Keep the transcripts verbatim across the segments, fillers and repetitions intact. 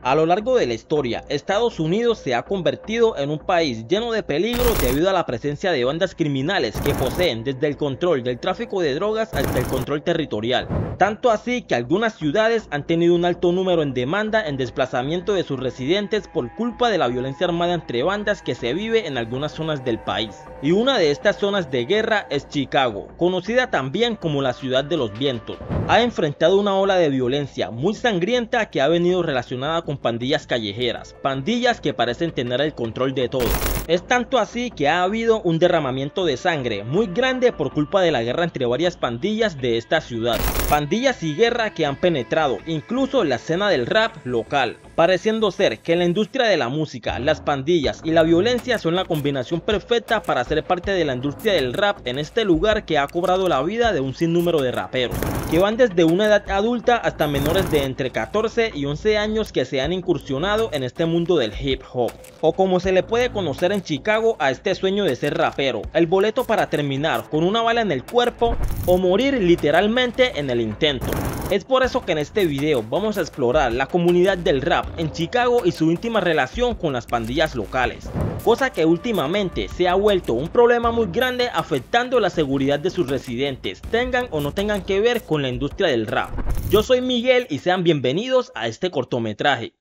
A lo largo de la historia, Estados Unidos se ha convertido en un país lleno de peligro debido a la presencia de bandas criminales que poseen desde el control del tráfico de drogas hasta el control territorial. Tanto así que algunas ciudades han tenido un alto número en demanda en desplazamiento de sus residentes por culpa de la violencia armada entre bandas que se vive en algunas zonas del país. Y una de estas zonas de guerra es Chicago, conocida también como la ciudad de los vientos. Ha enfrentado una ola de violencia muy sangrienta que ha venido relacionada con pandillas callejeras, pandillas que parecen tener el control de todo. Es tanto así que ha habido un derramamiento de sangre muy grande por culpa de la guerra entre varias pandillas de esta ciudad. Pandillas y guerra que han penetrado incluso la escena del rap local, pareciendo ser que la industria de la música, las pandillas y la violencia son la combinación perfecta para ser parte de la industria del rap en este lugar que ha cobrado la vida de un sinnúmero de raperos, que van desde una edad adulta hasta menores de entre catorce y once años que se han incursionado en este mundo del hip hop, o como se le puede conocer en Chicago a este sueño de ser rapero, el boleto para terminar con una bala en el cuerpo o morir literalmente en el intento. Es por eso que en este video vamos a explorar la comunidad del rap en Chicago y su íntima relación con las pandillas locales, cosa que últimamente se ha vuelto un problema muy grande afectando la seguridad de sus residentes, tengan o no tengan que ver con la industria del rap. Yo soy Miguel y sean bienvenidos a este cortometraje.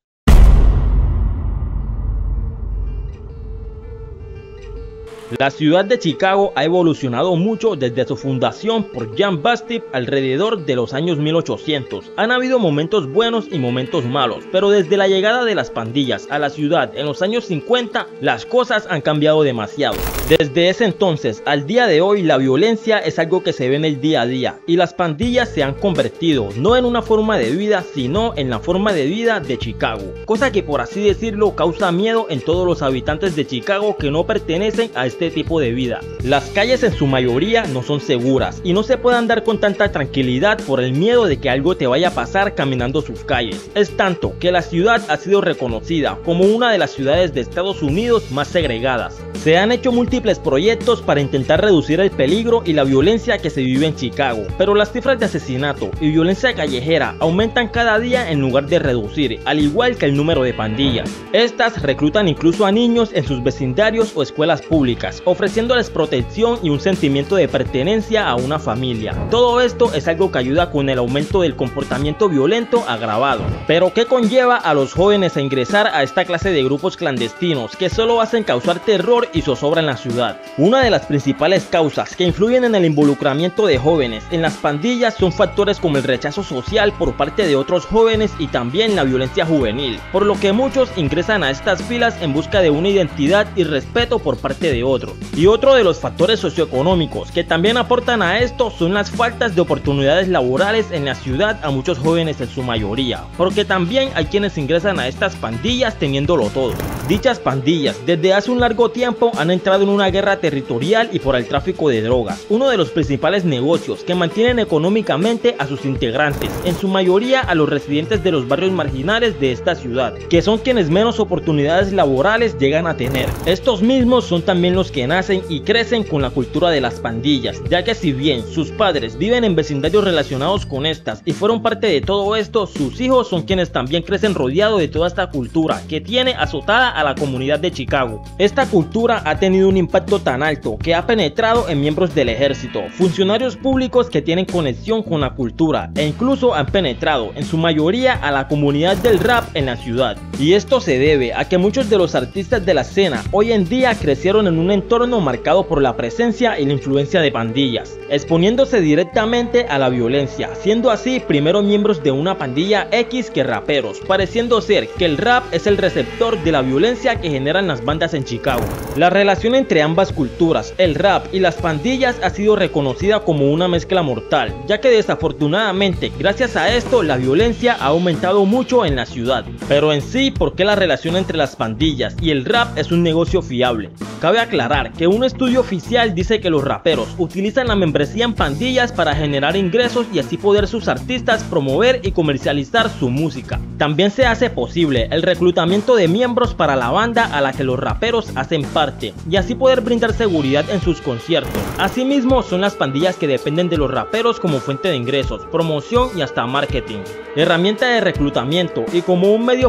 La ciudad de Chicago ha evolucionado mucho desde su fundación por Jean Baptiste alrededor de los años mil ochocientos. Han habido momentos buenos y momentos malos, pero desde la llegada de las pandillas a la ciudad en los años cincuenta, las cosas han cambiado demasiado. Desde ese entonces al día de hoy, la violencia es algo que se ve en el día a día y las pandillas se han convertido no en una forma de vida, sino en la forma de vida de Chicago, cosa que por así decirlo causa miedo en todos los habitantes de Chicago que no pertenecen a este tipo de vida. Las calles en su mayoría no son seguras y no se puede andar con tanta tranquilidad por el miedo de que algo te vaya a pasar caminando sus calles. Es tanto que la ciudad ha sido reconocida como una de las ciudades de Estados Unidos más segregadas. Se han hecho múltiples proyectos para intentar reducir el peligro y la violencia que se vive en Chicago, pero las cifras de asesinato y violencia callejera aumentan cada día en lugar de reducir, al igual que el número de pandillas. Estas reclutan incluso a niños en sus vecindarios o escuelas públicas, ofreciéndoles protección y un sentimiento de pertenencia a una familia. Todo esto es algo que ayuda con el aumento del comportamiento violento agravado. Pero ¿qué conlleva a los jóvenes a ingresar a esta clase de grupos clandestinos que solo hacen causar terror y zozobra en la ciudad? Una de las principales causas que influyen en el involucramiento de jóvenes en las pandillas son factores como el rechazo social por parte de otros jóvenes y también la violencia juvenil, por lo que muchos ingresan a estas filas en busca de una identidad y respeto por parte de otros. Y otro de los factores socioeconómicos que también aportan a esto son las faltas de oportunidades laborales en la ciudad a muchos jóvenes en su mayoría, porque también hay quienes ingresan a estas pandillas teniéndolo todo. Dichas pandillas desde hace un largo tiempo han entrado en una guerra territorial y por el tráfico de drogas, uno de los principales negocios que mantienen económicamente a sus integrantes, en su mayoría a los residentes de los barrios marginales de esta ciudad, que son quienes menos oportunidades laborales llegan a tener. Estos mismos son también los que nacen y crecen con la cultura de las pandillas, ya que si bien sus padres viven en vecindarios relacionados con estas y fueron parte de todo esto, sus hijos son quienes también crecen rodeados de toda esta cultura que tiene azotada a la comunidad de Chicago. Esta cultura ha tenido un impacto tan alto que ha penetrado en miembros del ejército, funcionarios públicos que tienen conexión con la cultura e incluso han penetrado en su mayoría a la comunidad del rap en la ciudad. Y esto se debe a que muchos de los artistas de la escena hoy en día crecieron en un entorno marcado por la presencia y la influencia de pandillas, exponiéndose directamente a la violencia, siendo así primero miembros de una pandilla X que raperos, pareciendo ser que el rap es el receptor de la violencia que generan las bandas en Chicago. La relación entre ambas culturas, el rap y las pandillas, ha sido reconocida como una mezcla mortal, ya que desafortunadamente gracias a esto la violencia ha aumentado mucho en la ciudad. Pero en sí, ¿por qué la relación entre las pandillas y el rap es un negocio fiable? Cabe aclarar que un estudio oficial dice que los raperos utilizan la membresía en pandillas para generar ingresos y así poder sus artistas promover y comercializar su música. También se hace posible el reclutamiento de miembros para la banda a la que los raperos hacen parte y así poder brindar seguridad en sus conciertos. Asimismo, son las pandillas que dependen de los raperos como fuente de ingresos, promoción y hasta marketing, herramienta de reclutamiento y como un medio para librar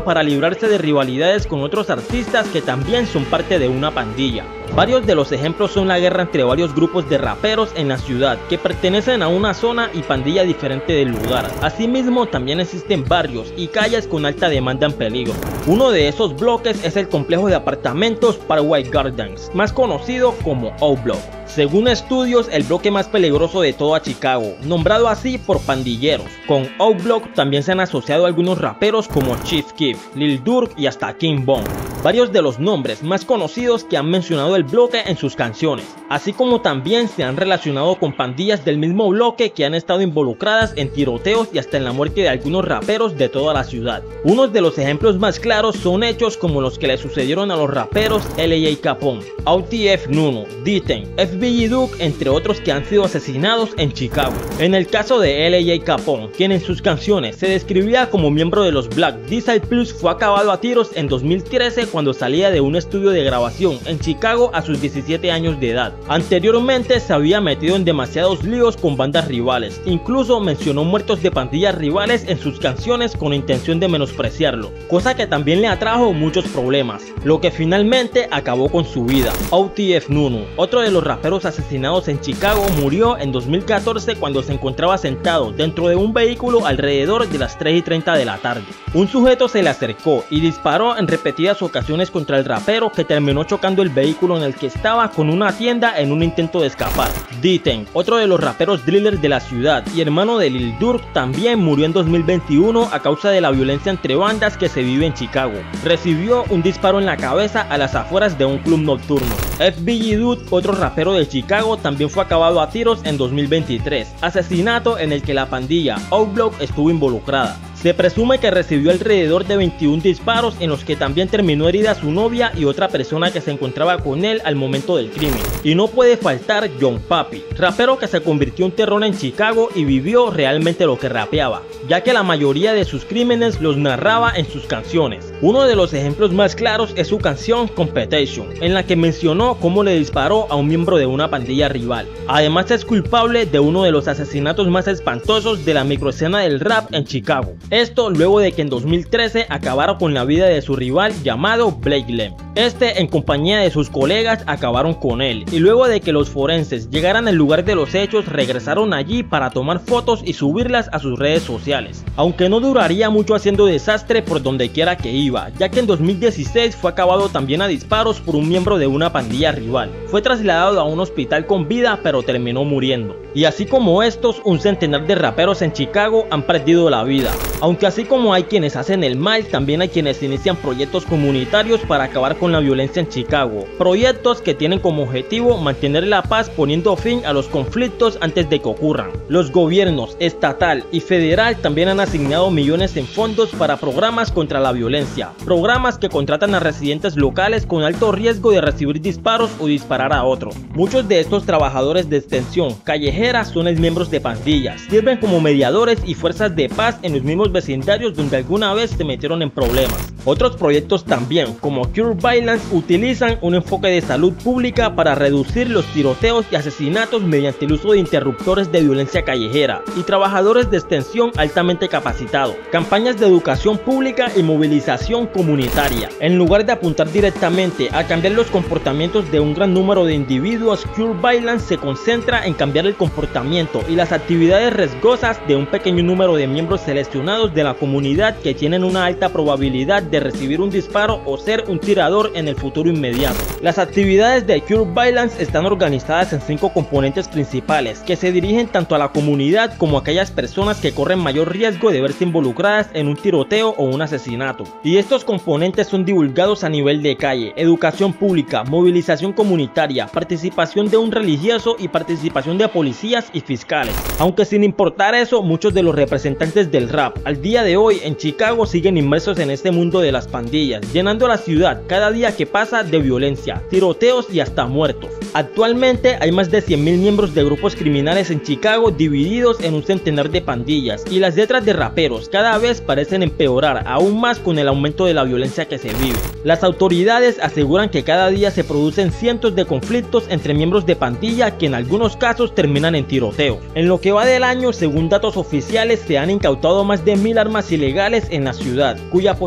librarse de rivalidades con otros artistas que también son parte de una pandilla. Varios de los ejemplos son la guerra entre varios grupos de raperos en la ciudad que pertenecen a una zona y pandilla diferente del lugar. Asimismo, también existen barrios y calles con alta demanda en peligro. Uno de esos bloques es el complejo de apartamentos Parkway Gardens, más conocido como O-Block. Según estudios, el bloque más peligroso de toda Chicago, nombrado así por pandilleros. Con O-Block también se han asociado algunos raperos como Chief Keef, Lil Durk y hasta King Von, varios de los nombres más conocidos que han mencionado el bloque en sus canciones, así como también se han relacionado con pandillas del mismo bloque que han estado involucradas en tiroteos y hasta en la muerte de algunos raperos de toda la ciudad. Unos de los ejemplos más claros son hechos como los que le sucedieron a los raperos L A Capone, O T F Nuno, D-Ten, F B I Duke, entre otros que han sido asesinados en Chicago. En el caso de L A Capone, quien en sus canciones se describía como miembro de los Black Diesel Plus, fue acabado a tiros en dos mil trece cuando salía de un estudio de grabación en Chicago a sus diecisiete años de edad. Anteriormente se había metido en demasiados líos con bandas rivales, incluso mencionó muertos de pandillas rivales en sus canciones con intención de menospreciarlo, cosa que también le atrajo muchos problemas, lo que finalmente acabó con su vida. O T F Nuno, otro de los raperos asesinados en Chicago, murió en dos mil catorce cuando se encontraba sentado dentro de un vehículo alrededor de las tres y treinta de la tarde. Un sujeto se le acercó y disparó en repetidas ocasiones contra el rapero, que terminó chocando el vehículo en el que estaba con una tienda en un intento de escapar. D-Ten, otro de los raperos drillers de la ciudad y hermano de Lil Durk, también murió en dos mil veintiuno a causa de la violencia entre bandas que se vive en Chicago. Recibió un disparo en la cabeza a las afueras de un club nocturno. F B I Duke, otro rapero de Chicago, también fue acabado a tiros en dos mil veintitrés, asesinato en el que la pandilla O-Block estuvo involucrada. Se presume que recibió alrededor de veintiún disparos, en los que también terminó herida su novia y otra persona que se encontraba con él al momento del crimen. Y no puede faltar Young Papi, rapero que se convirtió en terror en Chicago y vivió realmente lo que rapeaba, ya que la mayoría de sus crímenes los narraba en sus canciones. Uno de los ejemplos más claros es su canción Competition, en la que mencionó cómo le disparó a un miembro de una pandilla rival. Además, es culpable de uno de los asesinatos más espantosos de la microescena del rap en Chicago. Esto luego de que en dos mil trece acabara con la vida de su rival llamado Blake Lem. Este, en compañía de sus colegas, acabaron con él, y luego de que los forenses llegaran al lugar de los hechos, regresaron allí para tomar fotos y subirlas a sus redes sociales, aunque no duraría mucho haciendo desastre por donde quiera que iba, ya que en dos mil dieciséis fue acabado también a disparos por un miembro de una pandilla rival. Fue trasladado a un hospital con vida, pero terminó muriendo. Y así como estos, un centenar de raperos en Chicago han perdido la vida. Aunque así como hay quienes hacen el mal, también hay quienes inician proyectos comunitarios para acabar con la violencia en Chicago. Proyectos que tienen como objetivo mantener la paz, poniendo fin a los conflictos antes de que ocurran. Los gobiernos estatal y federal también han asignado millones en fondos para programas contra la violencia. Programas que contratan a residentes locales con alto riesgo de recibir disparos o disparar a otro. Muchos de estos trabajadores de extensión callejera son miembros de pandillas, sirven como mediadores y fuerzas de paz en los mismos vecindarios donde alguna vez se metieron en problemas. Otros proyectos también, como Cure Violence, utilizan un enfoque de salud pública para reducir los tiroteos y asesinatos mediante el uso de interruptores de violencia callejera y trabajadores de extensión altamente capacitados, campañas de educación pública y movilización comunitaria. En lugar de apuntar directamente a cambiar los comportamientos de un gran número de individuos, Cure Violence se concentra en cambiar el comportamiento y las actividades riesgosas de un pequeño número de miembros seleccionados de la comunidad que tienen una alta probabilidad de recibir un disparo o ser un tirador en el futuro inmediato. Las actividades de Cure Violence están organizadas en cinco componentes principales que se dirigen tanto a la comunidad como a aquellas personas que corren mayor riesgo de verse involucradas en un tiroteo o un asesinato. Y estos componentes son divulgados a nivel de calle, educación pública, movilización comunitaria, participación de un religioso y participación de policías y fiscales. Aunque sin importar eso, muchos de los representantes del rap al día de hoy en Chicago siguen inmersos en este mundo de las pandillas, llenando la ciudad cada día que pasa de violencia, tiroteos y hasta muertos. Actualmente hay más de cien mil miembros de grupos criminales en Chicago, divididos en un centenar de pandillas, y las letras de raperos cada vez parecen empeorar aún más con el aumento de la violencia que se vive. Las autoridades aseguran que cada día se producen cientos de conflictos entre miembros de pandilla que en algunos casos terminan en tiroteo. En lo que va del año, según datos oficiales, se han incautado más de mil armas ilegales en la ciudad, cuya posesión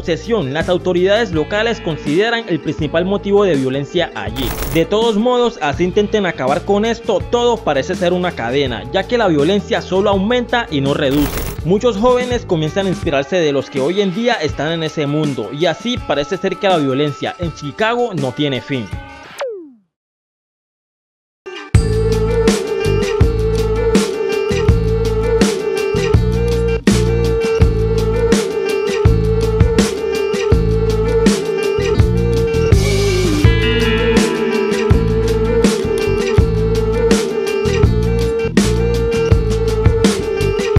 razón las autoridades locales consideran el principal motivo de violencia allí. De todos modos, así intenten acabar con esto, todo parece ser una cadena, ya que la violencia solo aumenta y no reduce. Muchos jóvenes comienzan a inspirarse de los que hoy en día están en ese mundo, y así parece ser que la violencia en Chicago no tiene fin.